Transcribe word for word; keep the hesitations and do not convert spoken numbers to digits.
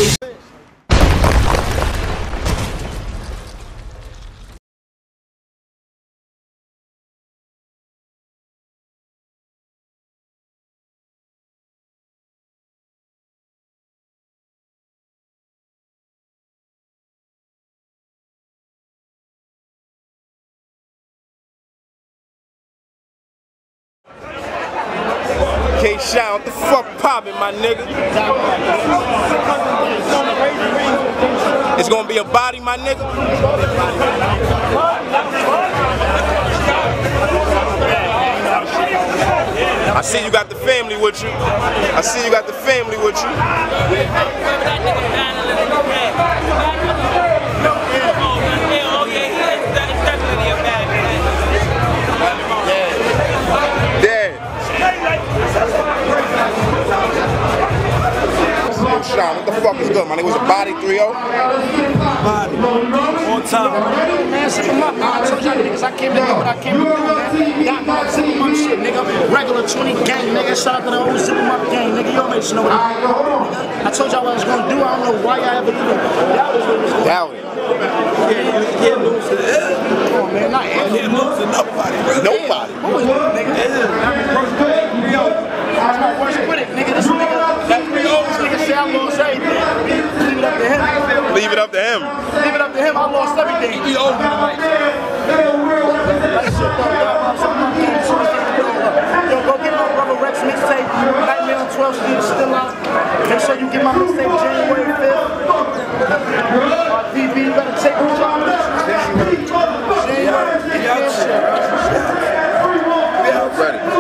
K-Shine, what the fuck poppin', my nigga? It's gonna be a body, my nigga? I see you got the family with you. I see you got the family with you. Shine, what the fuck is good, man? It was a body three oh? Body. On time. Man, zip him up, man. I told y'all niggas I came to do what I came to do, man. Y'all know zip him up shit, nigga. Regular twenty gang, nigga. Shout out to the whole zip him up gang, nigga. Y'all make sure know what I I told y'all what I was gonna do. I don't know why y'all ever even doubted what was going on. Doubt it. Yeah, you can't lose to that. Come on, man. Not you can't lose to nobody, bro. Nobody. What was that, nigga? That's my worst critic, nigga. This nigga, that three oh, this nigga say I lost everything. Leave it up to him. Leave it up to him. Leave it up to him. I lost everything. He owed me tonight. Yo, go get my brother Rex mixtape. Nightmare on twelfth Street is still out. Make sure you get my mixtape January fifth. R P B, you better take the job. January. January. Yeah, ready.